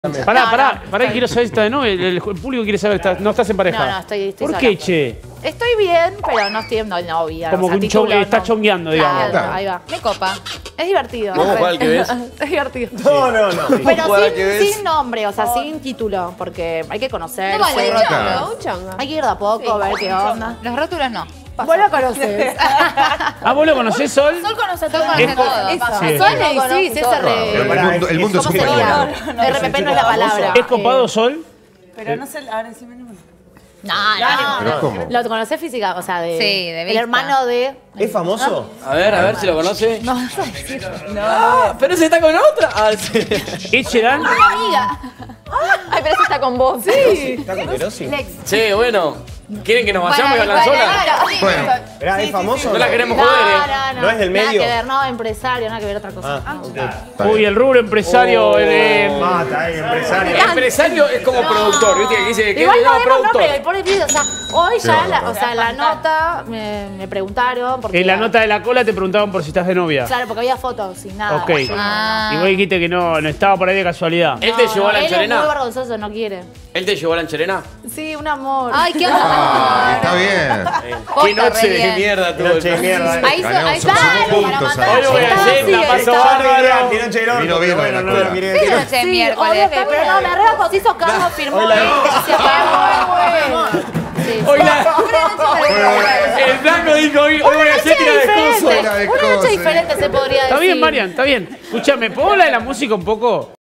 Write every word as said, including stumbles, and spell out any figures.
Pará, No, pará, no, pará, estoy- quiero saber si estás de novia. El, el público quiere saber, estás- no estás en pareja. No, no, estoy- estoy ¿Por sola. qué, che? Estoy bien, pero no estoy no, novia. Como o sea, que un chon- título, está no. chongueando, digamos. Claro, Claro. ahí va. Me copa. Es divertido. ¿Cómo juega el que ves? Es divertido. No, no, no. Pero juega el sin, que ves? sin nombre, o sea, sin título, porque hay que conocerse. No vale, un Claro. chongo, un chongo. Hay que ir de a poco, ver qué onda. Los rótulos no. Vos lo conocés. Ah, ¿vos lo conocés, Sol? Sol conoce Sol todo. conoce Es- todo. Sí. Sol Sí, y sí, sí, César Pero de... el mundo, el mundo es ¿Cómo un sería? pañuelo. R P P no es la palabra. ¿Es copado, Sol? Pero no sé, ahora decime el nombre. No, no, ¿Pero no. cómo? Lo conocés física, o sea, de... Sí, de El vista. hermano de... ¿Es famoso? A ver, a ver si lo conoce. No, no, Ah, pero ese está con otra. Ah, sí. ¿Es Chedan? amiga. Ay, pero ese está con vos. Sí. ¿Está con Perosi? Che, bueno. ¿Quieren que nos vayamos y Bueno, hablan bueno, sola? claro, sí. Bueno, ¿Era, ¿es famoso? No la queremos No, joder, eh. no, no. ¿No es del Nada medio? que ver, no, empresario, nada que ver, otra cosa. Ah, ok. Uy, Está bien. el rubro empresario. el, eh, Mata ahí, empresario. Empresario es como productor, ¿viste? Que dice que Igual es no vemos productor. nombre, pone video, o sea, hoy Qué ya, la, bárbaro. o sea, la nota me, me preguntaron porque... en la nota de la cola te preguntaban por si estás de novia. Claro, porque había fotos sin nada. Ok. Yo no, Ah. Y vos dijiste que no, no estaba por ahí de casualidad. ¿Él te llevó a la él es muy Anchorena? vergonzoso, no quiere. ¿Él te llevó a la Anchorena? Sí, un amor. Ay, qué Ah, onda. está bien. Qué Posta, noche re de bien. mierda tuvo. Noche de mierda. eh. Ahí, so- Ganamos, ahí somos está. puntos Para ahí. Hoy voy a Está hacer, así, la paso está bárbaro. Tiene noche del orto, Vino pero vino bueno, la no escuela. lo quiere ¿Qué decir. noche de Sí, miércoles? obvio que, pero no, me re bautizo, Carlos firmó. Hoy la- ahí, se fue muy bueno. Sí. Hoy la- El blanco dijo hoy, hoy voy a hacer tira de diferente. coso. Tira de Una noche cosas. diferente se podría decir. Está bien, Marian, está bien. Escúchame, ¿puedo hablar de la música un poco?